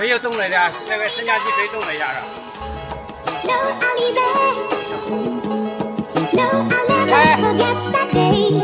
水又动了点，那个升降机水动了一下是吧？哎。